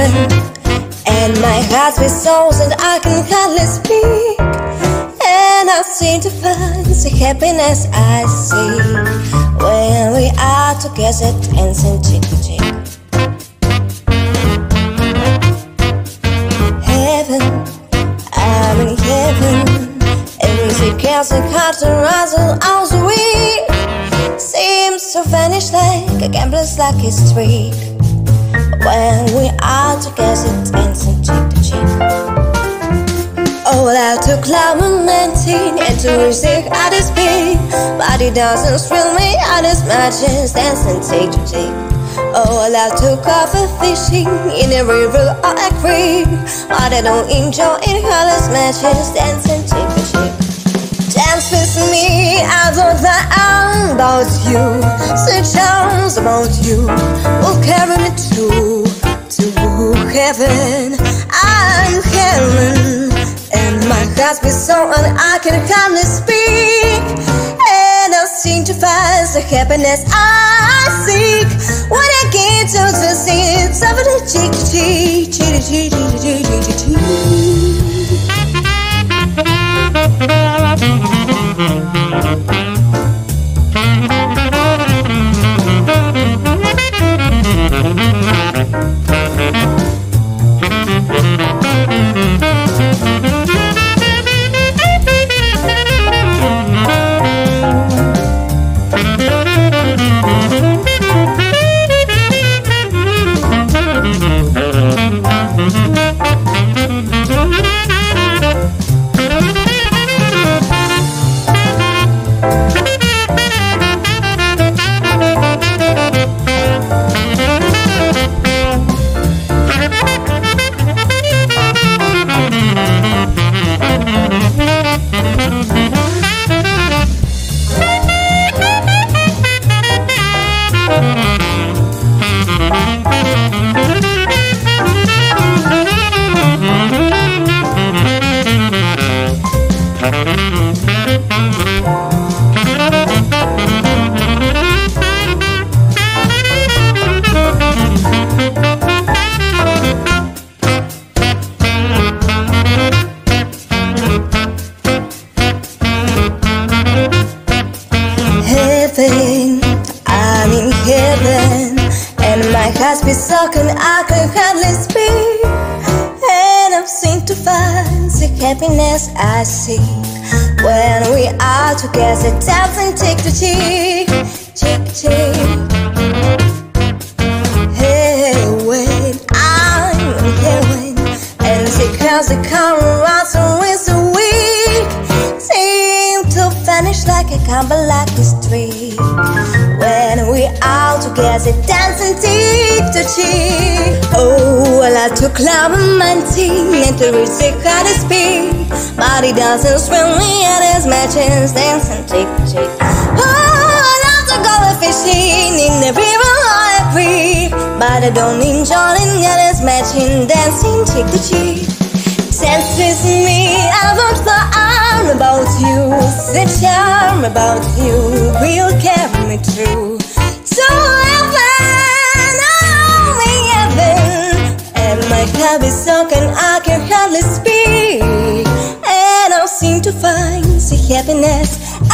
heaven, and my heart with souls and I can hardly speak. And I seem to find the happiness I see when we are together dancing cheek to cheek. Heaven, I'm in heaven, and the chaos and heart to rise all the week seems to vanish like a gambler's lucky streak when we are together dancing cheek to cheek. Oh, well, I took lamenting and to receive at his feet, but it doesn't thrill me at as much as dancing cheek to cheek. Oh, well, I took off a fishing in a river or a creek, but I don't enjoy it half as much as dancing cheek to cheek. Dance with me, I thought that I'm about you. The charms about you will carry me to heaven. I'm heaven, and my heart beats so and I can hardly speak. And I seem to find the happiness I seek when I get to the seats of the cheek to cheek, cheek to cheek, cheek to cheek, cheek to cheek. I'm in heaven, and my heart beats so and I can hardly speak. And I seem to find the happiness I seek when we are together dancing cheek to cheek, cheek to cheek. Hey, when I'm in heaven, and the clouds that come around with the wind seem to vanish like a combo like a street when we are together dancing cheek to cheek. Oh, well, I took lamenting and to reach the hardest speed, but it doesn't thrill me at as much as dancing cheek to cheek. Oh, I love to go fishing in the river or a creek, but I don't enjoy it at as much in dancing cheek to cheek. Dance with me, I want the arm about you, the charm about you will carry me through to heaven, oh, in heaven. And my heart is so and I can hardly speak, and I seem to find the happiness